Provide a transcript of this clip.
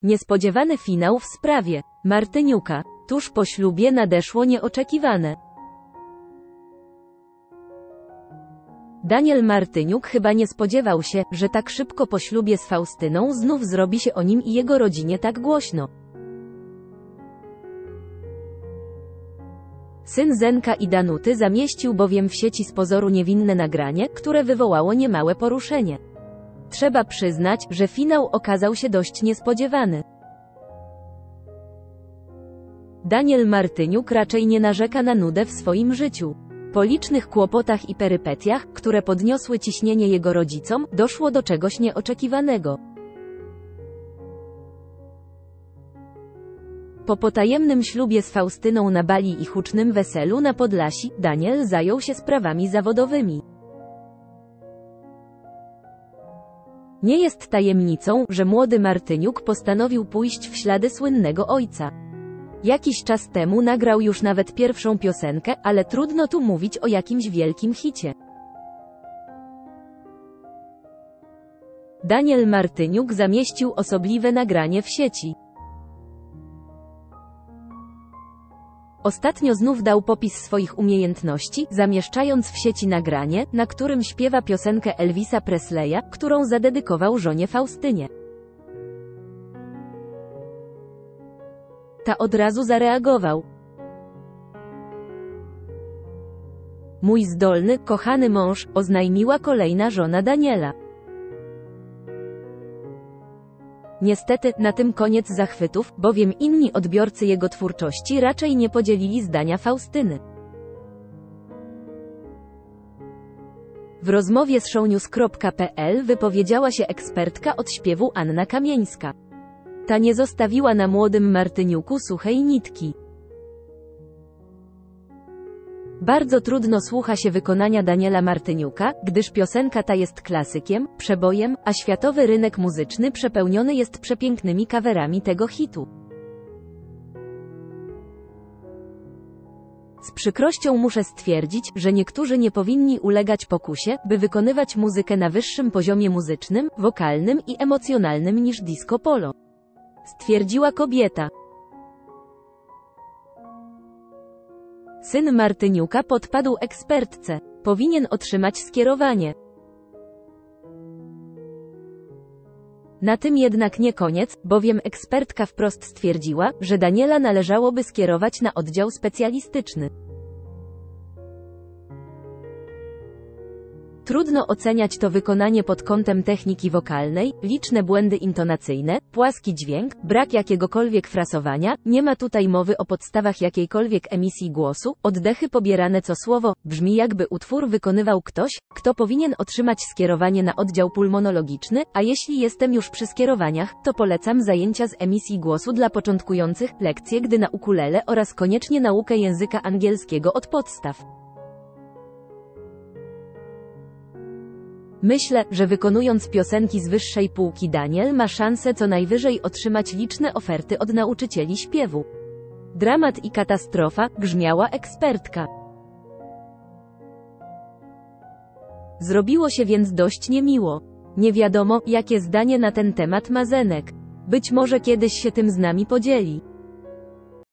Niespodziewany finał w sprawie Martyniuka. Tuż po ślubie nadeszło nieoczekiwane. Daniel Martyniuk chyba nie spodziewał się, że tak szybko po ślubie z Faustyną znów zrobi się o nim i jego rodzinie tak głośno. Syn Zenka i Danuty zamieścił bowiem w sieci z pozoru niewinne nagranie, które wywołało niemałe poruszenie. Trzeba przyznać, że finał okazał się dość niespodziewany. Daniel Martyniuk raczej nie narzeka na nudę w swoim życiu. Po licznych kłopotach i perypetiach, które podniosły ciśnienie jego rodzicom, doszło do czegoś nieoczekiwanego. Po potajemnym ślubie z Faustyną na Bali i hucznym weselu na Podlasi, Daniel zajął się sprawami zawodowymi. Nie jest tajemnicą, że młody Martyniuk postanowił pójść w ślady słynnego ojca. Jakiś czas temu nagrał już nawet pierwszą piosenkę, ale trudno tu mówić o jakimś wielkim hicie. Daniel Martyniuk zamieścił osobliwe nagranie w sieci. Ostatnio znów dał popis swoich umiejętności, zamieszczając w sieci nagranie, na którym śpiewa piosenkę Elvisa Presleya, którą zadedykował żonie Faustynie. Ta od razu zareagował. Mój zdolny, kochany mąż, oznajmiła kolejna żona Daniela. Niestety, na tym koniec zachwytów, bowiem inni odbiorcy jego twórczości raczej nie podzielili zdania Faustyny. W rozmowie z shownews.pl wypowiedziała się ekspertka od śpiewu Anna Kamieńska. Ta nie zostawiła na młodym Martyniuku suchej nitki. Bardzo trudno słucha się wykonania Daniela Martyniuka, gdyż piosenka ta jest klasykiem, przebojem, a światowy rynek muzyczny przepełniony jest przepięknymi coverami tego hitu. Z przykrością muszę stwierdzić, że niektórzy nie powinni ulegać pokusie, by wykonywać muzykę na wyższym poziomie muzycznym, wokalnym i emocjonalnym niż disco polo. Stwierdziła kobieta. Syn Martyniuka podpadł ekspertce. Powinien otrzymać skierowanie. Na tym jednak nie koniec, bowiem ekspertka wprost stwierdziła, że Daniela należałoby skierować na oddział specjalistyczny. Trudno oceniać to wykonanie pod kątem techniki wokalnej, liczne błędy intonacyjne, płaski dźwięk, brak jakiegokolwiek frasowania, nie ma tutaj mowy o podstawach jakiejkolwiek emisji głosu, oddechy pobierane co słowo, brzmi jakby utwór wykonywał ktoś, kto powinien otrzymać skierowanie na oddział pulmonologiczny, a jeśli jestem już przy skierowaniach, to polecam zajęcia z emisji głosu dla początkujących, lekcje gry na ukulele oraz koniecznie naukę języka angielskiego od podstaw. Myślę, że wykonując piosenki z wyższej półki Daniel ma szansę co najwyżej otrzymać liczne oferty od nauczycieli śpiewu. Dramat i katastrofa, grzmiała ekspertka. Zrobiło się więc dość niemiło. Nie wiadomo, jakie zdanie na ten temat ma Zenek. Być może kiedyś się tym z nami podzieli.